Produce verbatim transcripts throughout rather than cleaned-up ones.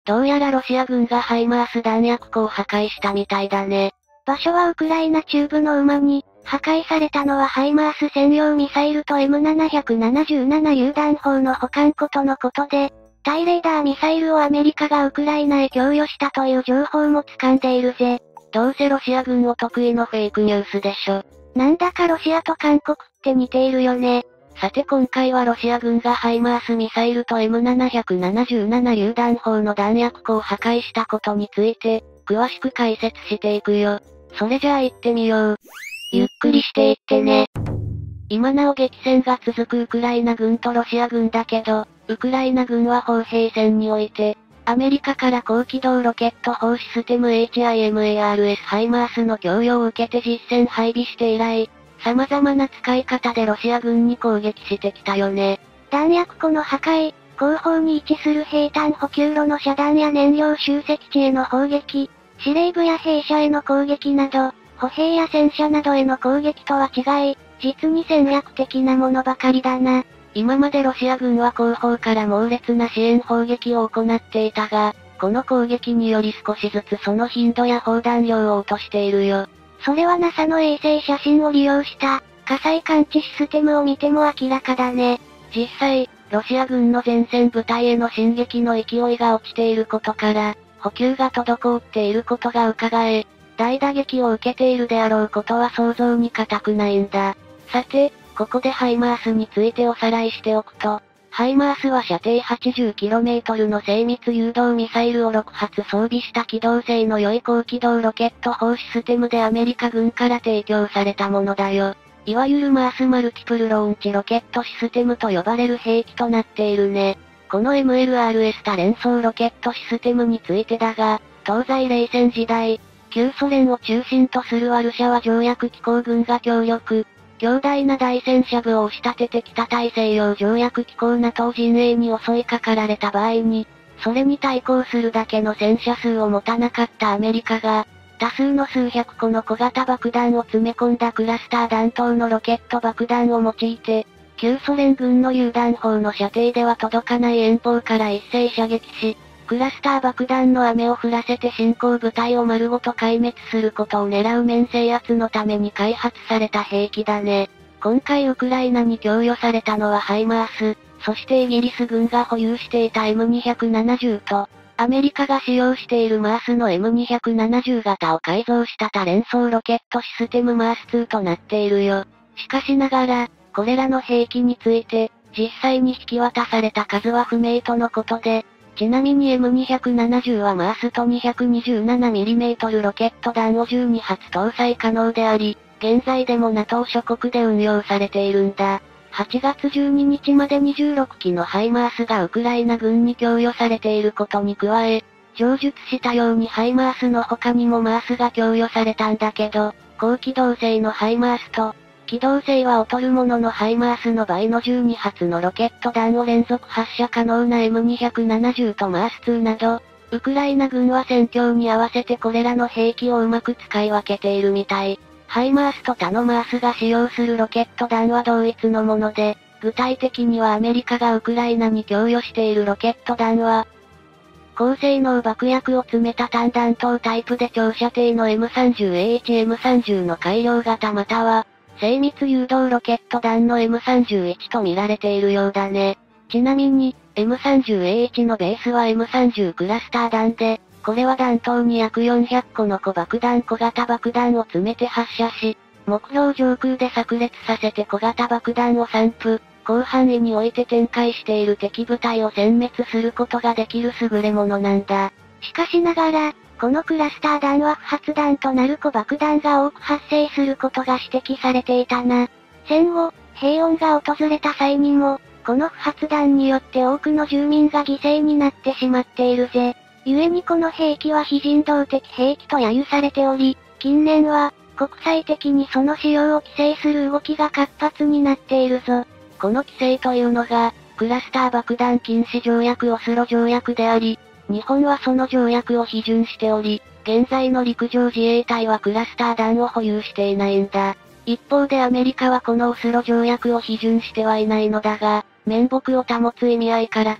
どうやらロシア軍がハイマース弾薬庫を破壊したみたいだね。 場所はウクライナ中部のウマニ、破壊されたのはハイマース専用ミサイルと エムななななな 榴弾砲の保管庫とのことで、対レーダーミサイルをアメリカがウクライナへ供与したという情報も掴んでいるぜ。 どうせロシア軍お得意のフェイクニュースでしょ。 なんだかロシアと韓国って似ているよね。 さて今回はロシア軍がハイマースミサイルと エムなななな 榴弾砲の弾薬庫を破壊したことについて、詳しく解説していくよ。それじゃあ行ってみよう。 ゆっくりしていってね。 今なお激戦が続くウクライナ軍とロシア軍だけど、ウクライナ軍は砲兵戦において、アメリカから高機動ロケット砲システム エイチアイエムエーアールエス ハイマースの供与を受けて実戦配備して以来、様々な使い方でロシア軍に攻撃してきたよね。 弾薬庫の破壊、後方に位置する兵站補給路の遮断や燃料集積地への砲撃、司令部や兵舎への攻撃など、歩兵や戦車などへの攻撃とは違い、実に戦略的なものばかりだな。 今までロシア軍は後方から猛烈な支援砲撃を行っていたが、この攻撃により少しずつその頻度や砲弾量を落としているよ。 それは ナサ の衛星写真を利用した、火災感知システムを見ても明らかだね。 実際、ロシア軍の前線部隊への進撃の勢いが落ちていることから、補給が滞っていることが伺え、大打撃を受けているであろうことは想像に難くないんだ。さて、ここでハイマースについておさらいしておくと、ハイマースは射程 はちじゅっキロメートル の精密誘導ミサイルをろく発装備した機動性の良い高機動ロケット砲システムでアメリカ軍から提供されたものだよ。いわゆるマースマルティプルローンチロケットシステムと呼ばれる兵器となっているね。この エムエルアールエス 多連装ロケットシステムについてだが、東西冷戦時代、旧ソ連を中心とするワルシャワ条約機構軍が協力、強大な大戦車部を押し立てて北大西洋条約機構 ナトー 陣営に襲いかかられた場合に、それに対抗するだけの戦車数を持たなかったアメリカが、多数の数百個の小型爆弾を詰め込んだクラスター弾頭のロケット爆弾を用いて、旧ソ連軍の榴弾砲の射程では届かない遠方から一斉射撃し、クラスター爆弾の雨を降らせて進行部隊を丸ごと壊滅することを狙う面制圧のために開発された兵器だね。今回ウクライナに供与されたのはハイマース、そしてイギリス軍が保有していた エムにひゃくななじゅう と、アメリカが使用しているマースの エムにひゃくななじゅう 型を改造した多連装ロケットシステムマースにとなっているよ。しかしながら、これらの兵器について、実際に引き渡された数は不明とのことで、ちなみに エムにひゃくななじゅう はマースと にひゃくにじゅうななミリメートル ロケット弾をじゅうに発搭載可能であり、現在でも ナトー 諸国で運用されているんだ。はちがつじゅうににちまでにじゅうろくきのハイマースがウクライナ軍に供与されていることに加え、上述したようにハイマースの他にもマースが供与されたんだけど、高機動性のハイマースと、機動性は劣るもののハイマースの倍のじゅうに発のロケット弾を連続発射可能な エムにひゃくななじゅう とマースになど、ウクライナ軍は戦況に合わせてこれらの兵器をうまく使い分けているみたい。ハイマースと他のマースが使用するロケット弾は同一のもので、具体的にはアメリカがウクライナに供与しているロケット弾は、高性能爆薬を詰めた単弾頭タイプで長射程の エムさんじゅうエーワン、エムさんじゅう の改良型または、精密誘導ロケット弾の エムさんじゅういち と見られているようだね。ちなみに、エムさんじゅうエーワン のベースは エムさんじゅう クラスター弾で、これは弾頭に約よんひゃっこの小爆弾小型爆弾を詰めて発射し、目標上空で炸裂させて小型爆弾を散布、広範囲において展開している敵部隊を殲滅することができる優れものなんだ。 しかしながら、このクラスター弾は不発弾となる小爆弾が多く発生することが指摘されていたな。戦後、平穏が訪れた際にも、この不発弾によって多くの住民が犠牲になってしまっているぜ。故にこの兵器は非人道的兵器と揶揄されており、近年は、国際的にその使用を規制する動きが活発になっているぞ。 この規制というのが、クラスター爆弾禁止条約オスロ条約であり、日本はその条約を批准しており、現在の陸上自衛隊はクラスター弾を保有していないんだ。一方でアメリカはこのオスロ条約を批准してはいないのだが、面目を保つ意味合いからか、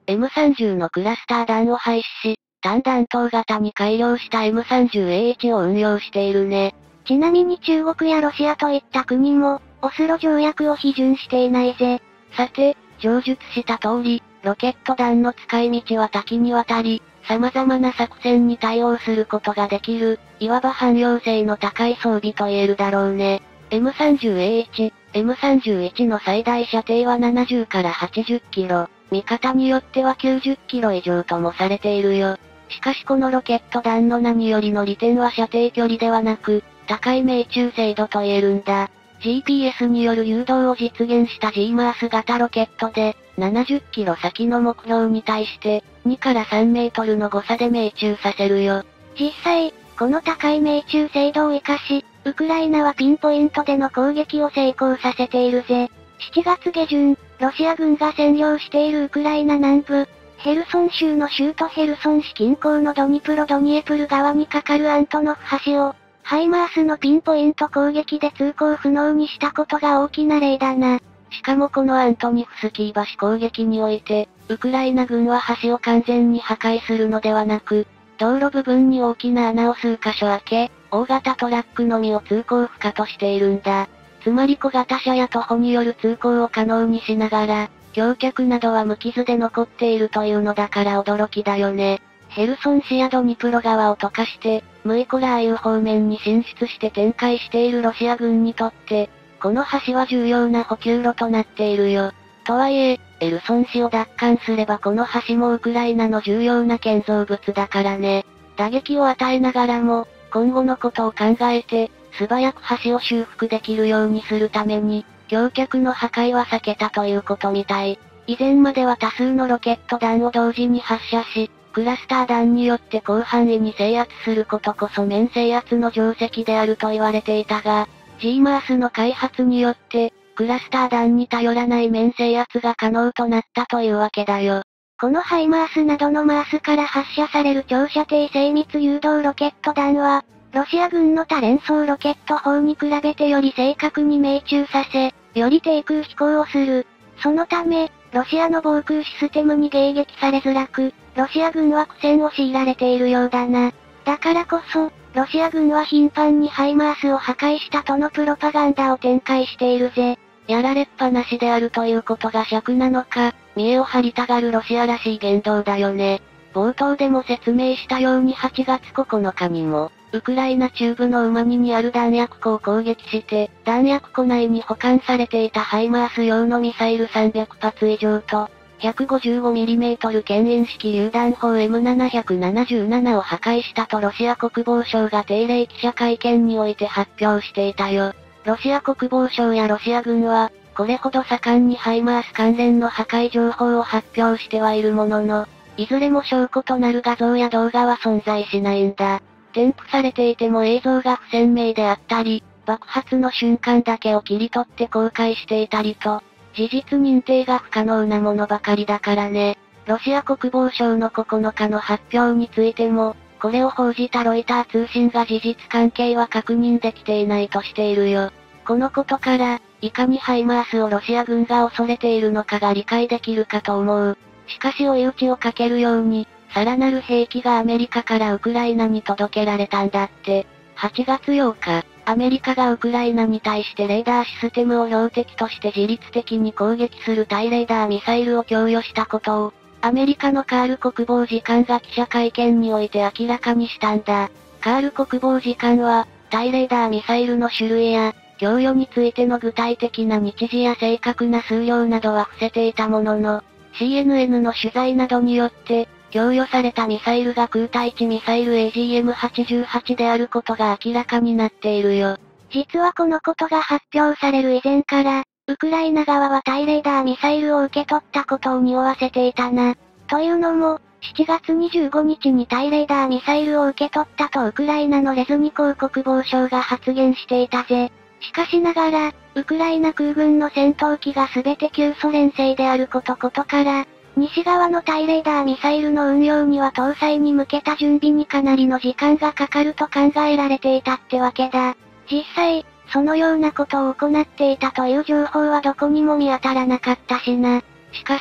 エムさんじゅう のクラスター弾を廃止し、単弾頭型に改良した エムさんじゅうエーワン を運用しているね。 ちなみに中国やロシアといった国も、オスロ条約を批准していないぜ。 さて、上述した通り、ロケット弾の使い道は多岐にわたり、様々な作戦に対応することができる、いわば汎用性の高い装備と言えるだろうね。エムさんじゅうエーワン、エムさんじゅういち の最大射程はななじゅうからはちじゅっキロ、見方によってはきゅうじゅっキロ以上ともされているよ。しかしこのロケット弾の何よりの利点は射程距離ではなく、高い命中精度と言えるんだ。ジーピーエス による誘導を実現した ジーマース 型ロケットで、ななじゅっキロ先の目標に対して、にからさんメートルの誤差で命中させるよ。 実際、この高い命中精度を活かし、ウクライナはピンポイントでの攻撃を成功させているぜ。しちがつげじゅん、ロシア軍が占領しているウクライナ南部、ヘルソン州の州都ヘルソン市近郊のドニプロドニエプル川に架かるアントノフ橋を、ハイマースのピンポイント攻撃で通行不能にしたことが大きな例だな。 しかもこのアントニフスキー橋攻撃において、ウクライナ軍は橋を完全に破壊するのではなく、道路部分に大きな穴を数箇所開け、大型トラックのみを通行不可としているんだ。つまり小型車や徒歩による通行を可能にしながら、橋脚などは無傷で残っているというのだから驚きだよね。ヘルソン市やドニプロ川を溶かして、ムイコラーイウ方面に進出して展開しているロシア軍にとって、この橋は重要な補給路となっているよ。とはいえ、エルソン市を奪還すればこの橋もウクライナの重要な建造物だからね。打撃を与えながらも、今後のことを考えて、素早く橋を修復できるようにするために、橋脚の破壊は避けたということみたい。以前までは多数のロケット弾を同時に発射し、クラスター弾によって広範囲に制圧することこそ面制圧の定石であると言われていたが、ジーマースの開発によって、クラスター弾に頼らない面制圧が可能となったというわけだよ。 このハイマースなどのマースから発射される長射程精密誘導ロケット弾は、ロシア軍の多連装ロケット砲に比べてより正確に命中させ、より低空飛行をする。そのため、ロシアの防空システムに迎撃されづらく、ロシア軍は苦戦を強いられているようだな。だからこそ、ロシア軍は頻繁にハイマースを破壊したとのプロパガンダを展開しているぜ。 やられっぱなしであるということが尺なのか、見栄を張りたがるロシアらしい言動だよね。冒頭でも説明したようにはちがつここのかにも、ウクライナ中部のウマニにある弾薬庫を攻撃して、弾薬庫内に保管されていたハイマース用のミサイルさんびゃくぱつ以上と、ひゃくごじゅうごミリメートル 牽引式榴弾砲 エムななななな を破壊したとロシア国防省が定例記者会見において発表していたよ。ロシア国防省やロシア軍は、これほど盛んにハイマース関連の破壊情報を発表してはいるものの、いずれも証拠となる画像や動画は存在しないんだ。添付されていても映像が不鮮明であったり、爆発の瞬間だけを切り取って公開していたりと、事実認定が不可能なものばかりだからね。ロシア国防省のここのかの発表についても、これを報じたロイター通信が事実関係は確認できていないとしているよ。このことから、いかにハイマースをロシア軍が恐れているのかが理解できるかと思う。しかし追い打ちをかけるように、さらなる兵器がアメリカからウクライナに届けられたんだって。はちがつようか、アメリカがウクライナに対してレーダーシステムを標的として自律的に攻撃する対レーダーミサイルを供与したことを、アメリカのカール国防次官が記者会見において明らかにしたんだ。カール国防次官は、対レーダーミサイルの種類や、供与についての具体的な日時や正確な数量などは伏せていたものの、シーエヌエヌ の取材などによって、供与されたミサイルが空対地ミサイル エージーエムはちじゅうはち であることが明らかになっているよ。 実はこのことが発表される以前から、ウクライナ側は対レーダーミサイルを受け取ったことを匂わせていたな。というのも、しちがつにじゅうごにちに対レーダーミサイルを受け取ったとウクライナのレズニコフ国防省が発言していたぜ。しかしながら、ウクライナ空軍の戦闘機が全て旧ソ連製であることことから、西側の対レーダーミサイルの運用には搭載に向けた準備にかなりの時間がかかると考えられていたってわけだ。実際、そのようなことを行っていたという情報はどこにも見当たらなかったしな。 しかし、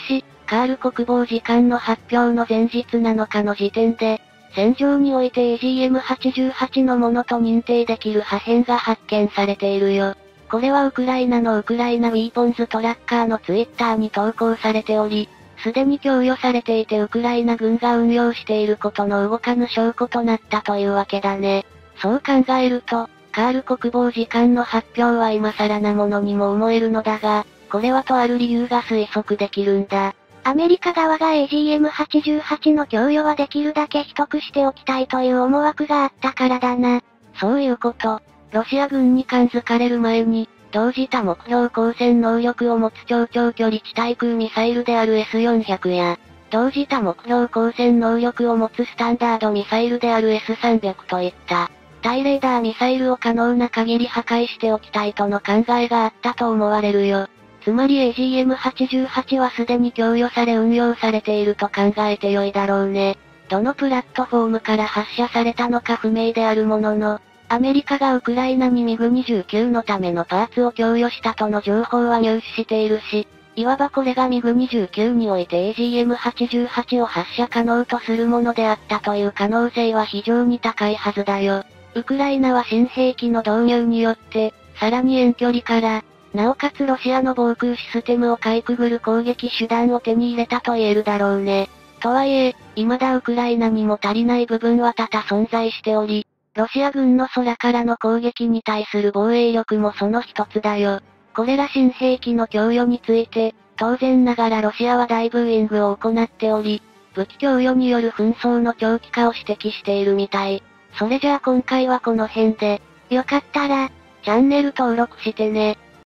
カール国防次官の発表の前日なのかの時点で、戦場において エージーエムはちじゅうはち のものと認定できる破片が発見されているよ。これはウクライナのウクライナウィーポンズトラッカーのツイッターに投稿されており、すでに供与されていてウクライナ軍が運用していることの動かぬ証拠となったというわけだね。そう考えると、カール国防次官の発表は今更なものにも思えるのだが、これはとある理由が推測できるんだ。 アメリカ側が エージーエムはちじゅうはち の供与はできるだけ取得しておきたいという思惑があったからだな。 そういうこと。ロシア軍に感づかれる前に、同時多目標光線能力を持つ超長距離地対空ミサイルである エスよんひゃく や、同時多目標光線能力を持つスタンダードミサイルである エスさんびゃく といった、対レーダーミサイルを可能な限り破壊しておきたいとの考えがあったと思われるよ。つまり エージーエムはちじゅうはち はすでに供与され運用されていると考えてよいだろうね。どのプラットフォームから発射されたのか不明であるものの、アメリカがウクライナにミグにじゅうきゅうのためのパーツを供与したとの情報は入手しているし、いわばこれがミグにじゅうきゅうにおいて エージーエムはちじゅうはち を発射可能とするものであったという可能性は非常に高いはずだよ。ウクライナは新兵器の導入によって、さらに遠距離から、なおかつロシアの防空システムをかいくぐる攻撃手段を手に入れたと言えるだろうね。とはいえ、未だウクライナにも足りない部分は多々存在しており、ロシア軍の空からの攻撃に対する防衛力もその一つだよ。これら新兵器の供与について、当然ながらロシアは大ブーイングを行っており、武器供与による紛争の長期化を指摘しているみたい。それじゃあ今回はこの辺で、 よかったら、 チャンネル登録してね。